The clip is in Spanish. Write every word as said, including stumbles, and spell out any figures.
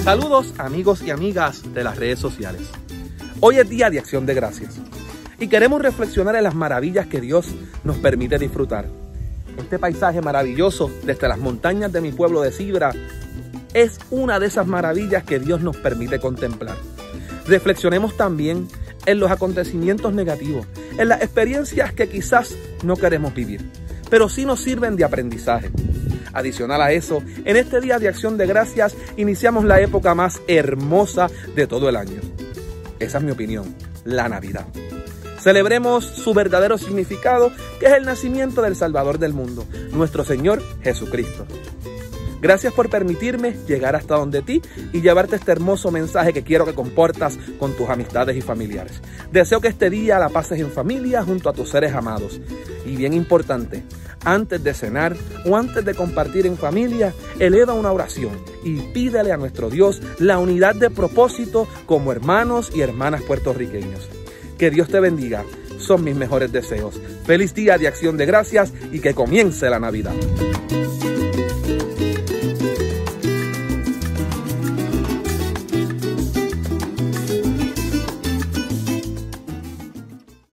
Saludos amigos y amigas de las redes sociales. Hoy es día de Acción de Gracias y queremos reflexionar en las maravillas que Dios nos permite disfrutar. Este paisaje maravilloso desde las montañas de mi pueblo de Cibra es una de esas maravillas que Dios nos permite contemplar. Reflexionemos también en los acontecimientos negativos, en las experiencias que quizás no queremos vivir, pero sí nos sirven de aprendizaje. Adicional a eso, en este día de Acción de Gracias iniciamos la época más hermosa de todo el año. Esa es mi opinión, la Navidad. Celebremos su verdadero significado, que es el nacimiento del Salvador del mundo, nuestro Señor Jesucristo. Gracias por permitirme llegar hasta donde ti y llevarte este hermoso mensaje que quiero que compartas con tus amistades y familiares. Deseo que este día la pases en familia junto a tus seres amados. Y bien importante, antes de cenar o antes de compartir en familia, eleva una oración y pídele a nuestro Dios la unidad de propósito como hermanos y hermanas puertorriqueños. Que Dios te bendiga, son mis mejores deseos. Feliz día de Acción de Gracias y que comience la Navidad.